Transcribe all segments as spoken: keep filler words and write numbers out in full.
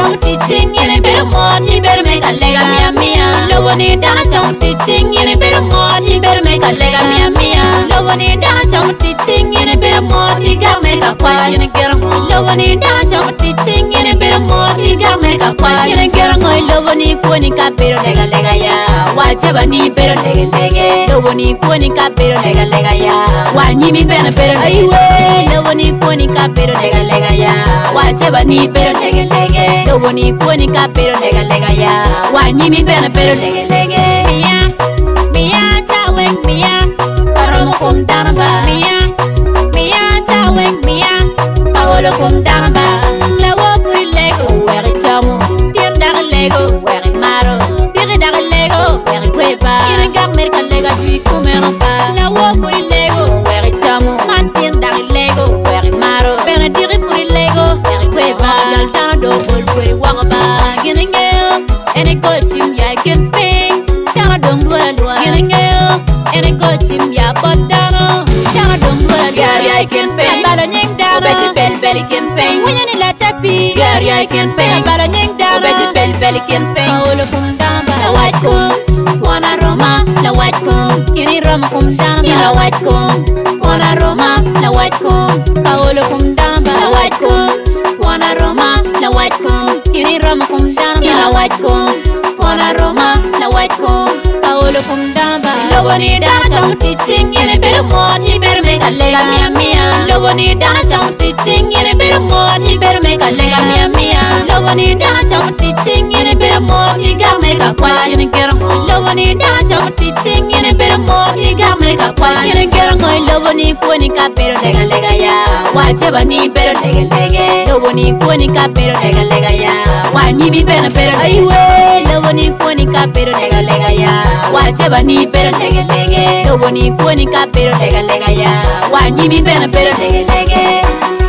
chong teaching in a bit more, you better make a leg of Miya Miya. No one in down chong teaching in a bit more, you better make a leg of Miya Miya. No one in down chong teaching in a bit more, you got make a quiet and get on. No one in down chong teaching in a bit more, you got make a quiet and get on. No one in Quinny Capero lega lega ya. Watch a bunny better lega lega. No one in Quinny Capero lega lega ya. Why you me better better anyway? No one in Quinny Capero lega lega ya. Watch a bunny better lega lega. No one in Quinny Capero lega lega ya. Why you me better better lega lega. Miya Miya taweng Miya. Parom kum danaba Miya Miya taweng Miya. Paolo kum danaba. La wo puri lego weri chamu. Tien daga lego weri maro. Tien daga lego weri kweba. Tien gam merka lega tui kumero pa. La wo puri lego weri chamu. Man tien daga lego weri maro. Bena diri puri lego weri kweba. Gal dana do bol puri wangaba. Gini ngeo ene go chim ya gen ping. Dana dong dua dua. Gini ngeo ene go chim ya podano. Dana dong dua dua. Gari I can ping. Balo nying dana. Obeti bel beli can ping. Winyani la tapi. Gari I can ping. Balo nying dana. Obeti bel beli can ping. Paolo kum dana. La white kum. Wana Roma. La white kum. Kini Roma kum dana. La white kum. Wana Roma. La white kum. Paolo kum dana. La white kum. Wana Roma. La white kum. Kini Roma kum dana. La white kum. Wana Roma. La white kum. Paolo kum dana. Nobody dana chong teaching in a bit more. You better make a leg of Miya Miya. Nobody dana chong teaching in a bit more. You better make a leg of Miya Miya. Nobody dana chong teaching in a bit more. You got make a quiet and get on. Nobody dana chong teaching in a bit more. You got make a quiet and get on. Nobody Quinny Capero lega lega ya. Watch a bunny better lega lega. Nobody Quinny Capero lega lega ya. Why you be better better anyway? Nobody Quinny Capero lega lega ya. Watch a bunny better lega lega. Nobody Quinny Capero lega lega ya. Why you be better better lega lega.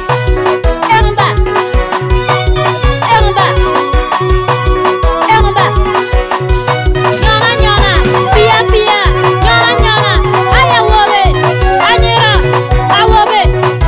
Erba, erba, erba. Nyona nyona, pia pia. Nyona nyona, aya wobe, anyira, awobe.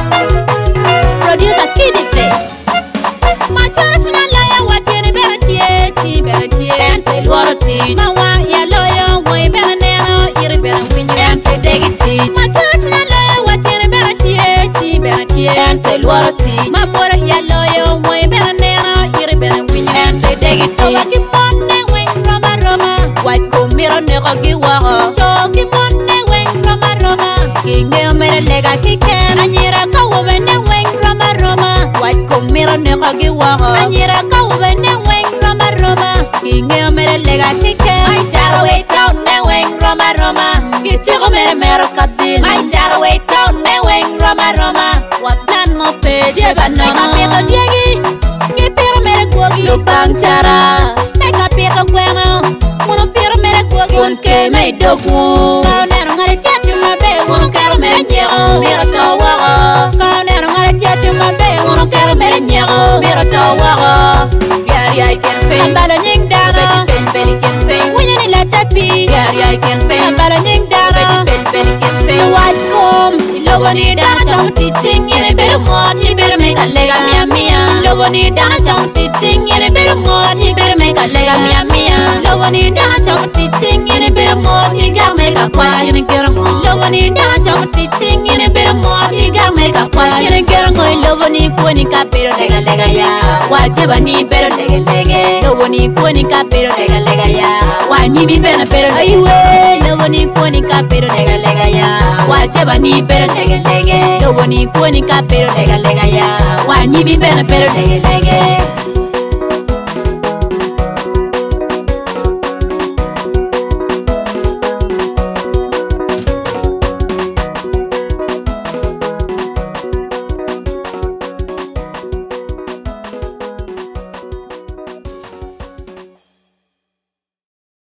Producer Kiddy Face. Machara tuna laya watini bera tie, ti bera tie. Ente luoro ti. Mawa ya loyo, woy bera neno, iri bera winyo. Ente degi ti. Machara tuna laya watini bera tie, ti bera tie. Ente luoro ti. Mamora ya loyo, woy bera neno, iri bera winyo. Ente degi ti. Owa ki ponne weng roma roma. White kumiro neko ki wako. Cho ki ponne weng roma roma. Ki ngeo mere lega ki ken. Anyira ka wobe ne weng roma roma. White kumiro neko ki wako. Anyira ka wobe ne weng roma roma. Ki ngeo mere lega ki ken. My charo way down ne weng roma roma. Ki tiko mere mero kabil. My charo way down ne weng roma roma. Wa plan mo pe jeba no. Eka pito diegi. Ki piro mere kuogi. Lupang chara. Eka pito gweno. Muno piro mere kuogi. Un ke me dogu. Kao nero ngare tiatu mabe. Muno kero mere nyego. Miro to wago. Kao nero ngare tiatu mabe. Muno kero mere nyego. Miro to wago. Gari I can pay. Ambalo nying dana. Beli beli can pay. Winyani la tapi. Gari I can pay. Ambalo nying dana. Beli beli can pay. White comb. Nobody dana chong teaching in a bit more. You better make a leg of Miya Miya. Nobody dana chong teaching in a bit more. You better make a leg of Miya Miya. Nobody dana chong teaching in a bit more. You got make a quiet and get on. Nobody dana chong teaching in a bit more. You got make a quiet and get on. Nobody Quinny Capero lega lega ya. Watch a bunny better lega lega. Nobody Quinny Capero lega lega ya. Why you be better better anyway? Nobody Quinny Capero lega lega ya. Watch a bunny better lega lega. Nobody Quinny Capero lega lega ya. Why you be better better lega lega.